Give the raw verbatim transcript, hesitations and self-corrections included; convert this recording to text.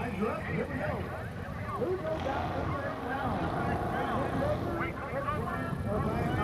Lines are up. Here we go. Who goes out for the first round? Or Brian